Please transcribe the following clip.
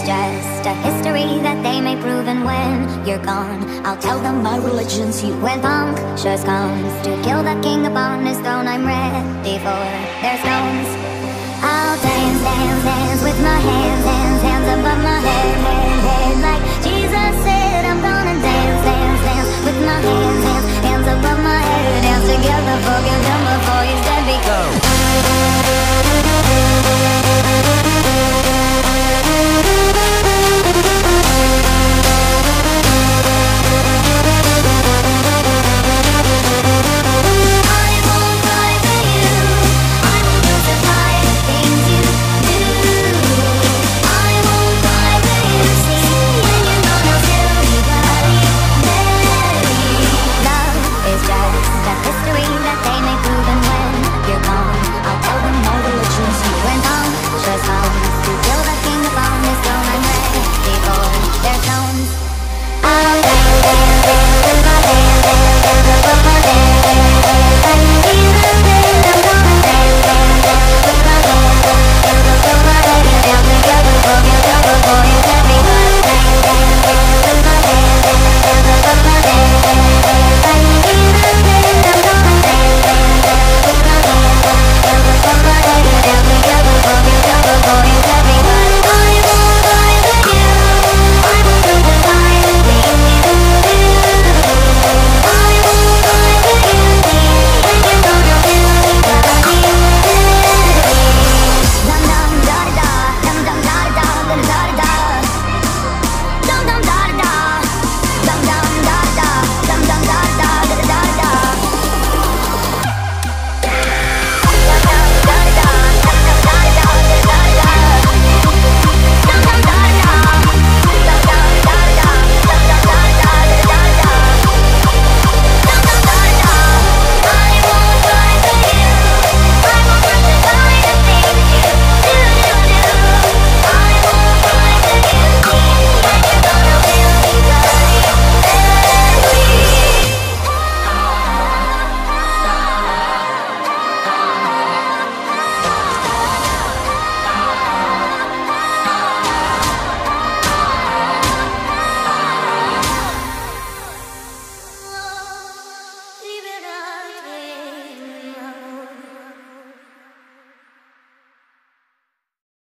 just a history that they may prove. And when you're gone, I'll tell them my religion's you. When punctures comes to kill the king upon his throne, I'm ready for their stones. I'll dance, dance, dance with my hands, hands, hands above